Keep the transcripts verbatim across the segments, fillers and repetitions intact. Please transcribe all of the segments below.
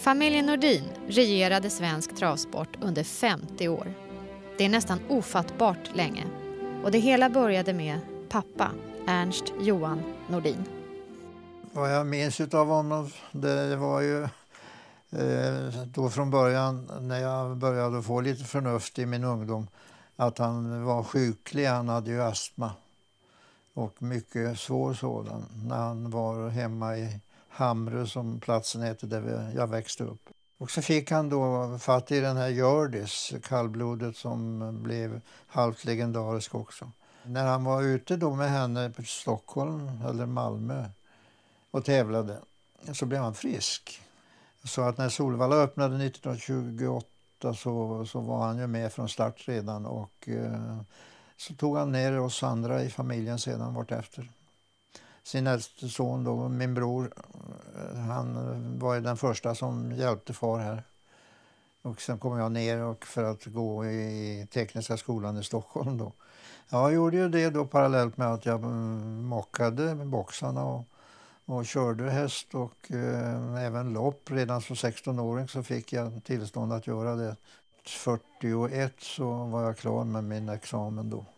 Familjen Nordin regerade svensk travsport under femtio år. Det är nästan ofattbart länge. Och det hela började med pappa, Ernst Johan Nordin. Vad jag minns av honom, det var ju eh, då från början när jag började få lite förnuft i min ungdom, att han var sjuklig. Han hade ju astma och mycket svår sådan när han var hemma i Hamre, som platsen heter där jag växte upp. Och så fick han då fatt i den här Hjördis, kallblodet, som blev halvt legendarisk också. När han var ute då med henne på Stockholm eller Malmö och tävlade, så blev han frisk. Så att när Solvalla öppnade nittonhundratjugoåtta så, så var han ju med från start redan, och eh, så tog han ner oss andra i familjen sedan vart efter. Sin äldste son då, min bror, han var ju den första som hjälpte far här. Och sen kom jag ner och för att gå i tekniska skolan i Stockholm då. Jag gjorde ju det då parallellt med att jag mockade boxarna och, och körde häst och eh, även lopp. Redan som sexton-åring så fick jag tillstånd att göra det. fyrtioett så var jag klar med min examen då.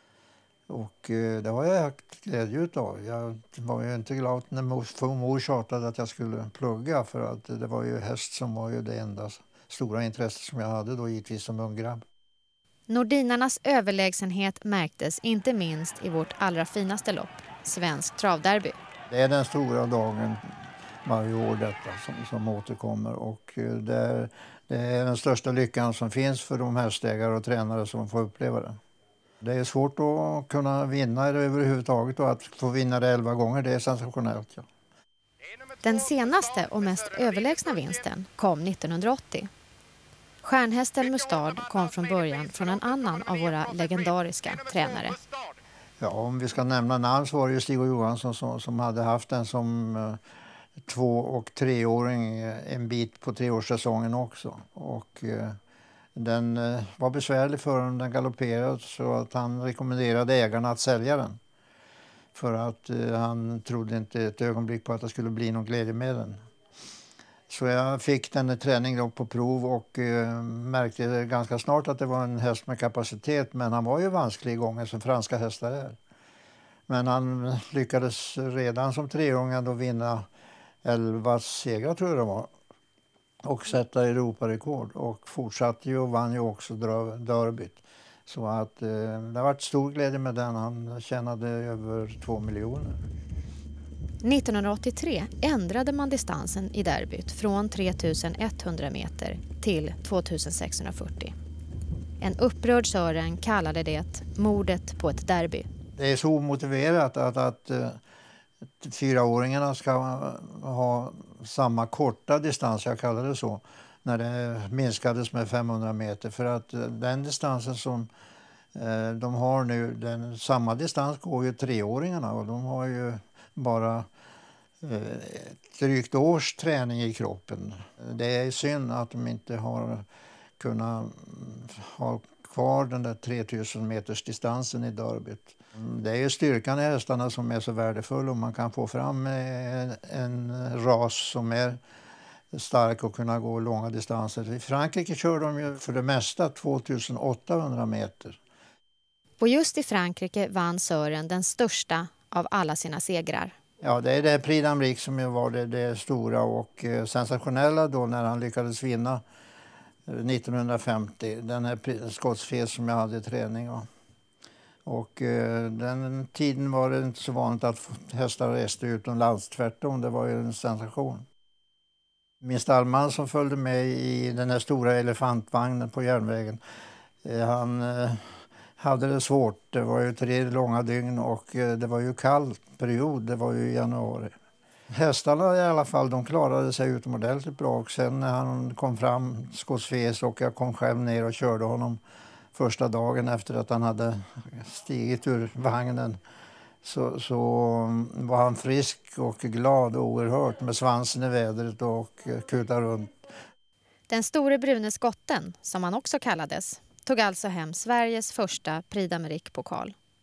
Och eh, det var jag glädje utav. Jag var ju inte glad när mor, mor tjatade att jag skulle plugga, för att det var ju häst som var ju det enda stora intresset som jag hade då, givetvis som ung grabb. Nordinarnas överlägsenhet märktes inte minst i vårt allra finaste lopp, Svensk travderby. Det är den stora dagen varje år detta som, som återkommer, och det är, det är den största lyckan som finns för de hästägare och tränare som får uppleva det. Det är svårt att kunna vinna det överhuvudtaget, och att få vinna det elva gånger, det är sensationellt. Ja. Den senaste och mest överlägsna vinsten kom nittonhundraåttio. Stjärnhästen Mustard kom från början från en annan av våra legendariska tränare. Ja, om vi ska nämna namn så var det ju Stig Johansson som, som hade haft den som eh, två- och treåring en bit på treårssäsongen också. Och eh, den eh, var besvärlig för honom, den galopperade, så att han rekommenderade ägarna att sälja den. För att eh, han trodde inte ett ögonblick på att det skulle bli någon glädje med den. Så jag fick den i träning då på prov och eh, märkte ganska snart att det var en häst med kapacitet. Men han var ju vansklig gånger som franska hästar är. Men han lyckades redan som treåring då vinna elva segrar, tror jag det var. Och sätta Europarekord. Och fortsatte ju och vann ju också derbyt. Så att eh, det har varit stor glädje med den. Han tjänade över två miljoner. nittonhundraåttiotre ändrade man distansen i derbyt från tre tusen etthundra meter till två tusen sexhundrafyrtio. En upprörd Sören kallade det mordet på ett derby. Det är så omotiverat att, att, att fyraåringarna ska ha samma korta distans, jag kallar det så, när det minskades med femhundra meter. För att den distansen som de har nu, den, samma distans går ju treåringarna, och de har ju bara ett drygt års träning i kroppen. Det är synd att de inte har kunnat ha kvar den där tre tusen meters distansen i derbyt. Det är ju styrkan i hästarna som är så värdefull, om man kan få fram en, en ras som är stark och kunna gå långa distanser. I Frankrike kör de ju för det mesta två tusen åttahundra meter. Och just i Frankrike vann Sören den största av alla sina segrar. Ja, det är det Prix d'Amérique som ju var det, det stora och eh, sensationella då när han lyckades vinna nittonhundrafemtio. Den här skottsfes som jag hade i träning. Och, och eh, den tiden var det inte så vanligt att hästar reste utomlands. Tvärtom, det var ju en sensation. Min stallman som följde med i den här stora elefantvagnen på järnvägen, eh, han... Eh, hade det svårt. Det var ju tre långa dygn och det var ju kall period. Det var ju i januari. Hästarna i alla fall, de klarade sig utomordentligt bra. Och sen när han kom fram, skottsfes, och jag kom själv ner och körde honom första dagen efter att han hade stigit ur vagnen, så, så var han frisk och glad och oerhört med svansen i vädret och kutade runt. Den store brune skotten, som han också kallades, tog alltså hem Sveriges första Prix d'Amérique-pokal.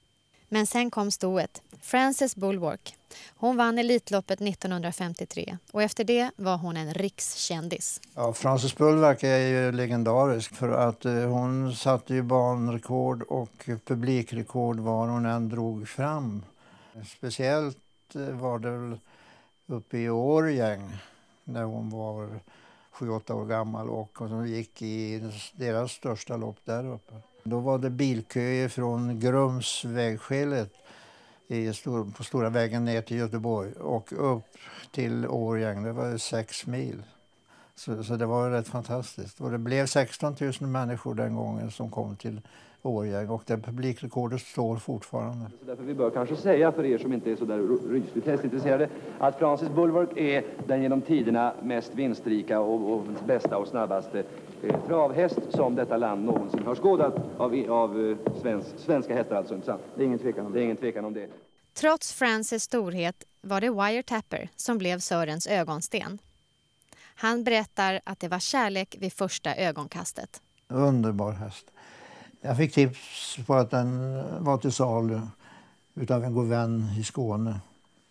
Men sen kom stoet. Frances Bulwark. Hon vann Elitloppet nittonhundrafemtiotre och efter det var hon en rikskändis. Ja, Frances Bulwark är ju legendarisk för att eh, hon satte ju banrekord och publikrekord var hon än drog fram. Speciellt eh, var det väl uppe i Årjäng när hon var sju åtta år gammal och hon gick i deras största lopp där uppe. Då var det bilköer från Grums vägskelet i stor, på stora vägen ner till Göteborg och upp till Årjäng. Det var sex mil. Så, så det var rätt fantastiskt. Och det blev sexton tusen människor den gången som kom till Årjäng och det publikrekordet står fortfarande. Så därför vi bör kanske säga för er som inte är så där rysligt hästintresserade att Frances Bulwark är den genom tiderna mest vinstrika och, och bästa och snabbaste eh, travhäst som detta land någonsin har skådat av, av eh, svensk, svenska hästar alltså, inte sant? Det är ingen tvekan om det. Det är ingen tvekan om det. Trots Frances storhet var det Wiretapper som blev Sörens ögonsten. Han berättar att det var kärlek vid första ögonkastet. Underbar häst. Jag fick tips på att den var till salu utav en god vän i Skåne.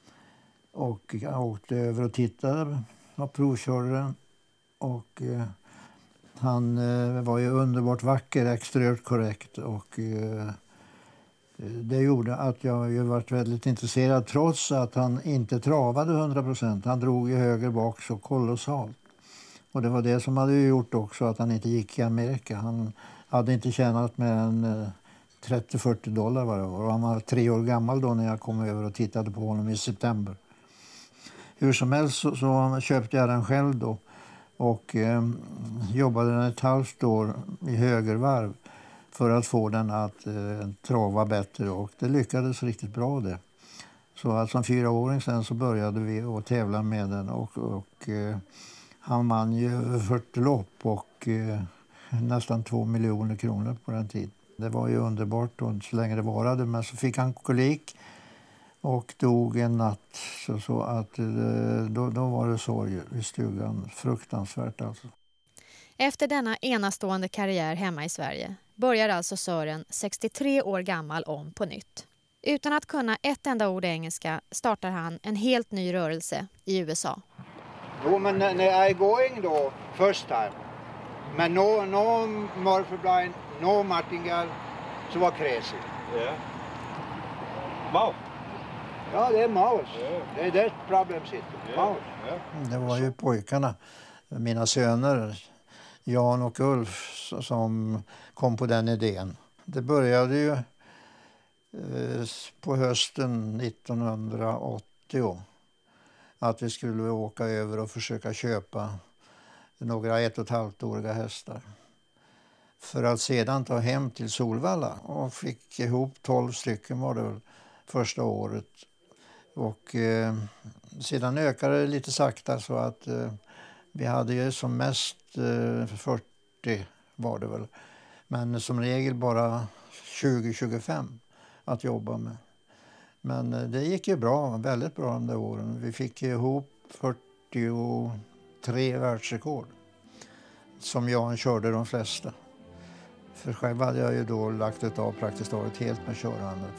Och jag åkte över och tittade och provkörde den. Och eh, han eh, var ju underbart vacker, exteriört korrekt. Och eh, det gjorde att jag ju varit väldigt intresserad trots att han inte travade hundra procent. Han drog i höger bak så kolossalt. Och det var det som hade gjort också att han inte gick i Amerika. Han hade inte tjänat mer än trettio till fyrtio dollar var det var. Och han var tre år gammal då när jag kom över och tittade på honom i september. Hur som helst så, så köpte jag den själv då. Och eh, jobbade den ett halvt år i högervarv för att få den att eh, trava bättre. Och det lyckades riktigt bra det. Så att som fyraåring sen så började vi att tävla med den. Och, och eh, han vann ju över fyrtio lopp och eh, nästan två miljoner kronor på den tiden. Det var ju underbart och så länge det varade. Men så fick han kolik och dog en natt. Så, så att då, då var det sorg i stugan. Fruktansvärt alltså. Efter denna enastående karriär hemma i Sverige börjar alltså Sören, sextiotre år gammal, om på nytt. Utan att kunna ett enda ord engelska startar han en helt ny rörelse i U S A. Jo, men när jag är going då, first time, men no, no Murphy Blind, no Martingale, så var crazy. Ja. Wow. Ja, det är Maus. Yeah. Det är det problem sitter. Yeah. Maus. Yeah. Det var ju pojkarna, mina söner, Jan och Ulf, som kom på den idén. Det började ju eh, på hösten nittonhundraåttio att vi skulle åka över och försöka köpa några ett och ett halvt åriga hästar. För att sedan ta hem till Solvalla och fick ihop tolv stycken var det väl första året. Och eh, sedan ökade det lite sakta så att eh, vi hade ju som mest eh, fyrtio var det väl. Men som regel bara tjugo till tjugofem att jobba med. Men eh, det gick ju bra, väldigt bra de där åren. Vi fick ihop fyrtiotre världsrekord som jag körde de flesta. För själv hade jag ju då lagt ett av praktiskt taget helt med körandet.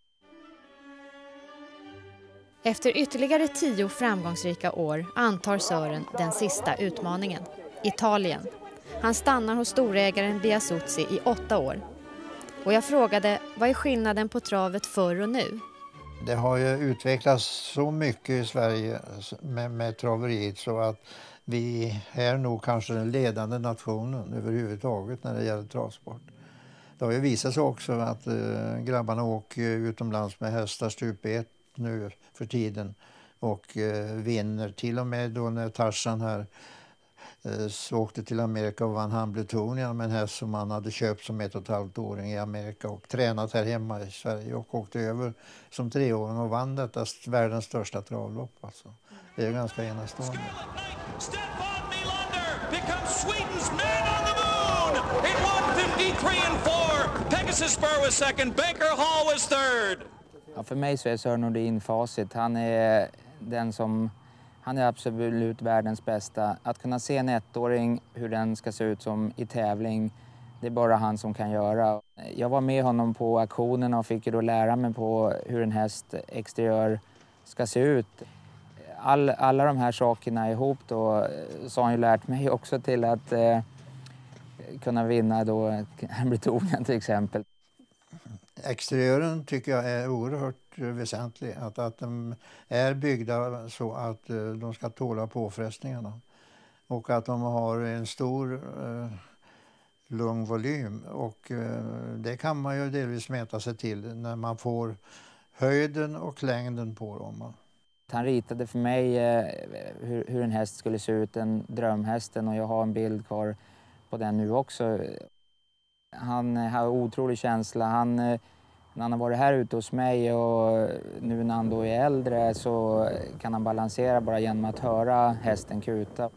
Efter ytterligare tio framgångsrika år antar Sören den sista utmaningen, Italien. Han stannar hos storägaren Biasuzzi i åtta år. Och jag frågade, vad är skillnaden på travet förr och nu? Det har ju utvecklats så mycket i Sverige med, med traveriet så att vi är nog kanske den ledande nationen överhuvudtaget när det gäller travsport. Det har ju visat sig också att eh, grabbarna åker utomlands med hästar stup ett nu för tiden och eh, vinner. Till och med då när Tarzan här eh, så åkte till Amerika och vann Hambletonian med en häst som han hade köpt som ett och ett halvt åring i Amerika och tränat här hemma i Sverige och åkte över som treåring och vann detta världens största travlopp. Alltså. Det är ganska enastående. Sweden's man on the moon in one fifty-three and four. Pegasus Spur was second, Baker Hall was third. Ja, för mig så är Sören Nordin facit. Han är den som han är absolut världens bästa. Att kunna se en ettåring hur den ska se ut som i tävling det är bara han som kan göra. Jag var med honom på auktionerna och fick ju då lära mig på hur en häst exteriör ska se ut. All, alla de här sakerna ihop då så har han ju lärt mig också till att eh, kunna vinna då Bretonen till exempel. Exteriören tycker jag är oerhört väsentlig. Att, att de är byggda så att uh, de ska tåla påfrestningarna. Och att de har en stor uh, lugn volym. Och uh, det kan man ju delvis mäta sig till när man får höjden och längden på dem. Han ritade för mig uh, hur, hur en häst skulle se ut, en drömhästen, och jag har en bild kvar på den nu också. Han har otrolig känsla. Han, när han har varit här ute hos mig och nu när han då är äldre så kan han balansera bara genom att höra hästen kuta.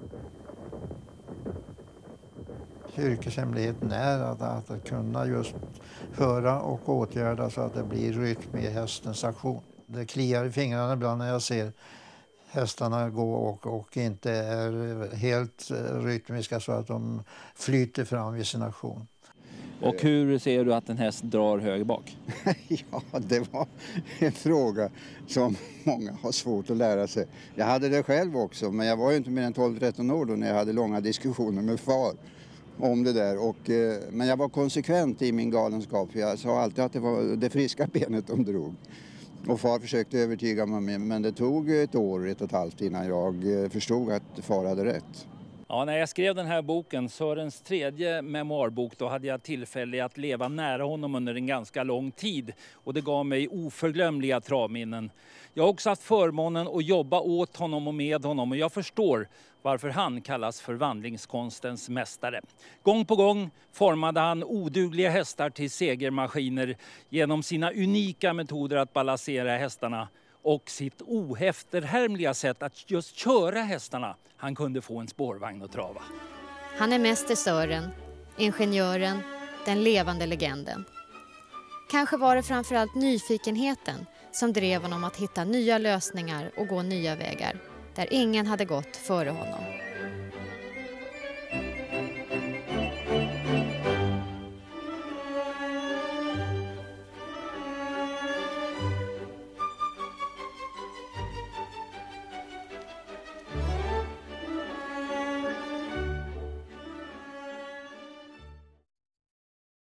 Yrkeshemligheten är att, att, att kunna just höra och åtgärda så att det blir rytm i hästens aktion. Det kliar i fingrarna ibland när jag ser hästarna gå och, och inte är helt rytmiska så att de flyter fram vid sin aktion. Och hur ser du att en häst drar höger bak? Ja, det var en fråga som många har svårt att lära sig. Jag hade det själv också, men jag var ju inte mer än tolv tretton år då när jag hade långa diskussioner med far om det där. Och, men jag var konsekvent i min galenskap, för jag sa alltid att det var det friska benet de drog. Och far försökte övertyga mig, men det tog ett år, ett och ett halvt innan jag förstod att far hade rätt. Ja, när jag skrev den här boken, Sörens tredje memoarbok, då hade jag tillfälle att leva nära honom under en ganska lång tid. Och det gav mig oförglömliga travminnen. Jag har också haft förmånen att jobba åt honom och med honom, och jag förstår varför han kallas för vandringskonstens mästare. Gång på gång formade han odugliga hästar till segermaskiner genom sina unika metoder att balansera hästarna och sitt ohefterhärmliga sätt att just köra hästarna. Han kunde få en spårvagn att trava. Han är mäster Sören, ingenjören, den levande legenden. Kanske var det framförallt nyfikenheten som drev honom att hitta nya lösningar och gå nya vägar där ingen hade gått före honom.